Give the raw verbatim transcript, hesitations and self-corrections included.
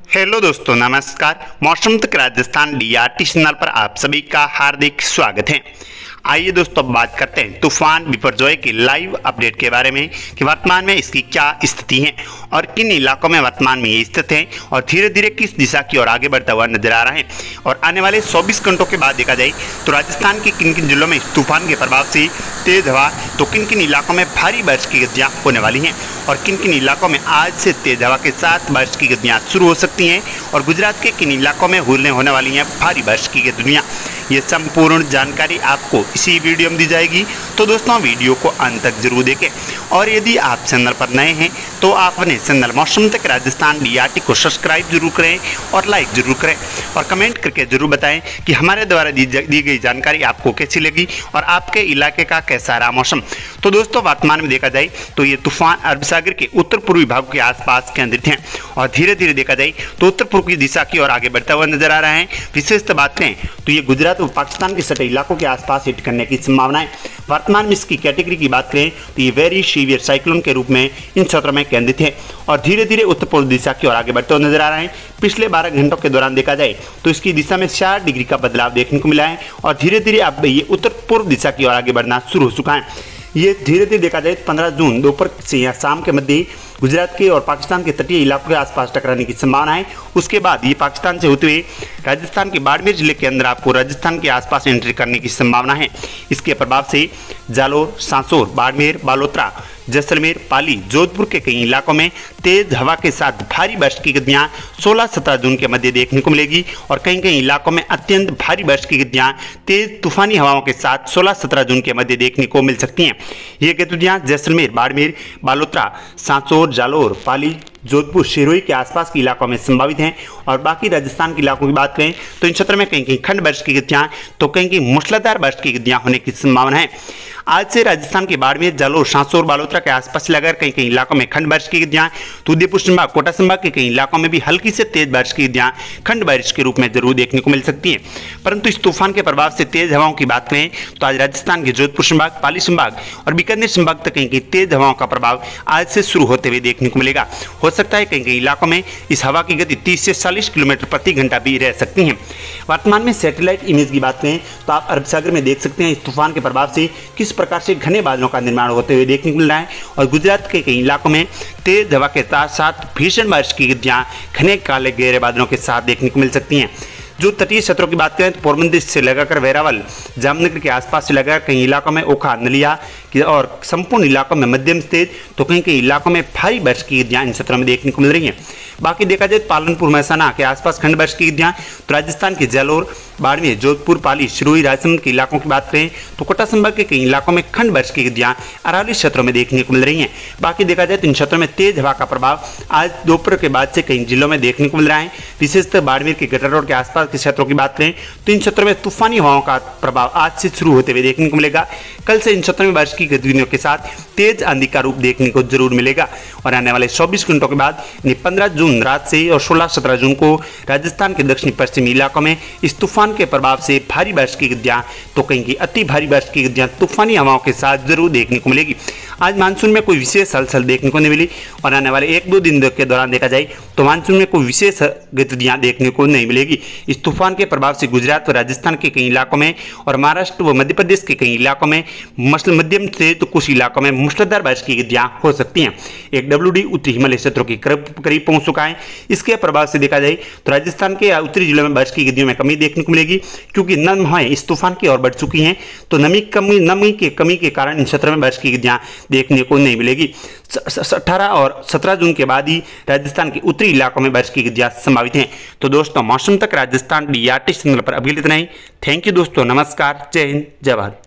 Hello दोस्तों, नमस्कार। मौसम तक राजस्थान डीआरटी चैनल पर आप सभी का हार्दिक स्वागत है। आइए दोस्तों, अब बात करते हैं तूफान बिपरजॉय के लाइव अपडेट के बारे में कि वर्तमान में इसकी क्या स्थिति है और किन इलाकों में वर्तमान में ये स्थित है और धीरे धीरे किस दिशा की ओर आगे बढ़ता हुआ नजर आ रहा है। और आने वाले चौबीस घंटों के बाद देखा जाए तो राजस्थान के किन किन जिलों में इस तूफान के प्रभाव से तेज हवा तो किन किन इलाकों में भारी बारिश की गतियाँ होने वाली हैं और किन किन इलाकों में आज से तेज हवा के साथ बारिश की गतियाँ शुरू हो सकती हैं और गुजरात के किन इलाकों में होने होने वाली हैं भारी बारिश की गतियाँ। ये संपूर्ण जानकारी आपको इसी वीडियो में दी जाएगी, तो दोस्तों वीडियो को अंत तक जरूर देखें। और यदि आप चैनल पर नए हैं तो आप अपने चैनल मौसम तक राजस्थान डीआरटी को सब्सक्राइब जरूर करें और लाइक जरूर करें और कमेंट करके जरूर बताएं कि हमारे द्वारा दी, दी गई जानकारी आपको कैसी लगी और आपके इलाके का कैसा रहा मौसम। तो दोस्तों वर्तमान में देखा जाए तो ये तूफान अरब सागर के उत्तर पूर्वी भाग के आसपास केंद्रित हैं और धीरे धीरे देखा जाए तो उत्तर पूर्व की दिशा की ओर आगे बढ़ता हुआ नजर आ रहा है। विशेषतः बात करें तो ये गुजरात और पाकिस्तान के सटे इलाकों के आसपास हिट करने की संभावना है। वर्तमान में इसकी कैटेगरी की बात करें तो ये वेरी सीवियर साइक्लोन के रूप में इन क्षेत्रों में केंद्रित है और धीरे धीरे उत्तर पूर्व दिशा की ओर आगे बढ़ते हुए नजर आ रहा है। पिछले बारह घंटों के दौरान देखा जाए तो इसकी दिशा में चार डिग्री का बदलाव देखने को मिला है और धीरे धीरे अब ये उत्तर पूर्व दिशा की ओर आगे बढ़ना शुरू हो चुका है। ये धीरे धीरे देखा जाए पंद्रह जून दोपहर से या शाम के मध्य गुजरात के और पाकिस्तान के तटीय इलाकों के आसपास टकराने की संभावना है। उसके बाद ये पाकिस्तान से होते हुए राजस्थान के बाड़मेर जिले के अंदर आपको राजस्थान के आसपास एंट्री करने की संभावना है। इसके प्रभाव से जालोर, सांसौर, बाड़मेर, बालोतरा, जैसलमेर, पाली, जोधपुर के कई इलाकों में तेज हवा के साथ भारी बारिश की गतियाँ सोलह सत्रह जून के मध्य देखने को मिलेगी और कई कई इलाकों में अत्यंत भारी बारिश की गतियाँ तेज तूफानी हवाओं के साथ सोलह सत्रह जून के मध्य देखने को मिल सकती हैं। ये गतिविधियाँ जैसलमेर, बाड़मेर, बालोतरा, सांसौर, जालोर, पाली, जोधपुर, सिरोही के आसपास के इलाकों में संभावित हैं। और बाकी राजस्थान के इलाकों की बात करें तो इन क्षेत्रों में कहीं कहीं खंड बारिश की गतियाँ तो कहीं कहीं मूसलाधार बारिश की गतियाँ होने की संभावना है। आज से राजस्थान के बाड़मेर, जालोर, सांसौर, बालोतरा के आसपास लगाकर कहीं कहीं इलाकों में खंड बारिश की गतियाँ तो उदयपुर संभाग, कोटा संभाग के कई इलाकों में भी हल्की से तेज बारिश की गतियाँ खंड बारिश के रूप में जरूर देखने को मिल सकती हैं। परंतु इस तूफान के प्रभाव से तेज हवाओं की बात करें तो आज राजस्थान के जोधपुर संभाग, पाली संभाग और बीकानेर संभाग तक कहीं कहीं तेज हवाओं का प्रभाव आज से शुरू होते हुए देखने को मिलेगा। हो सकता है कहीं कहीं इलाकों में इस हवा की गति तीस से चालीस किलोमीटर प्रति घंटा भी रह सकती है। वर्तमान में सैटेलाइट इमेज की बात करें तो आप अरब सागर में देख सकते हैं इस तूफान के प्रभाव से किस प्रकार से घने बादलों का निर्माण होते हुए देखने को मिल रहा है और गुजरात के कई इलाकों में तेज हवा के साथ साथ भीषण बारिश की गतियाँ घने काले गहरे बादलों के साथ देखने को मिल सकती हैं। जो तटीय क्षेत्रों की बात करें तो पोरबंदर से लगाकर वेरावल, जामनगर के आसपास से लगाकर कई इलाकों में ओखा, नलिया और संपूर्ण इलाकों में मध्यम से तेज तो कहीं कई इलाकों में भारी बारिश की गतियाँ इन क्षेत्रों में देखने को मिल रही हैं। बाकी देखा जाए पालनपुर, महसाना के आसपास खंड बारिश की गतियाँ तो राजस्थान के जालोर, बाड़मेर, जोधपुर, पाली, सिरोही, राजसमंद के इलाकों की बात करें तो कोटा संभाग के कई इलाकों में खंड बारिश की गतियाँ अरावली क्षेत्रों में देखने को मिल रही हैं। बाकी देखा जाए तो इन क्षेत्रों में तेज हवा का प्रभाव आज दोपहर के बाद से कई जिलों में देखने को मिल रहा है। विशेषतः बाड़मेर के गटर रोड के आसपास के क्षेत्रों की बात करें तो इन क्षेत्रों में तूफानी हवाओं का प्रभाव आज से शुरू होते हुए देखने को मिलेगा। कल से इन क्षेत्रों में बारिश की गतिविधियों के साथ तेज आंधी का रूप देखने को जरूर मिलेगा और आने वाले चौबीस घंटों के बाद पंद्रह जून रात से और सोलह सत्रह जून को राजस्थान के दक्षिणी पश्चिमी इलाकों में इस तूफान के प्रभाव से भारी बारिश की गतियाँ तो कहीं की अति भारी बारिश की गतियाँ तूफानी हवाओं के साथ जरूर देखने को मिलेगी। आज मानसून में कोई विशेष हलचल देखने को नहीं मिली और आने वाले एक दो दिन के दौरान देखा जाए तो मानसून में कोई विशेष गतिविधियाँ देखने को नहीं मिलेगी। इस तूफान के प्रभाव से गुजरात और राजस्थान के कई इलाकों में और महाराष्ट्र व मध्य प्रदेश के कई इलाकों में मध्यम से तो कुछ इलाकों में मूसलाधार बारिश की गतियाँ हो सकती हैं। एक डब्ल्यू डी उत्तरी हिमालय क्षेत्रों के करीब पहुंच चुका है। इसके प्रभाव से देखा जाए तो राजस्थान के उत्तरी जिलों में बारिश की गतियों में कमी देखने को मिलेगी क्योंकि नम हवाएं इस तूफान की ओर बढ़ चुकी हैं तो नमी कमी नमी के कमी के कारण इन क्षेत्रों में बारिश की गतियाँ देखने को नहीं मिलेगी। अठारह और सत्रह जून के बाद ही राजस्थान के उत्तरी इलाकों में बारिश की गतियाँ संभावित हैं। तो दोस्तों मौसम तक राजस्थान डीआरटी चैनल पर अभी इतना ही। थैंक यू दोस्तों, नमस्कार, जय हिंद, जय भारत।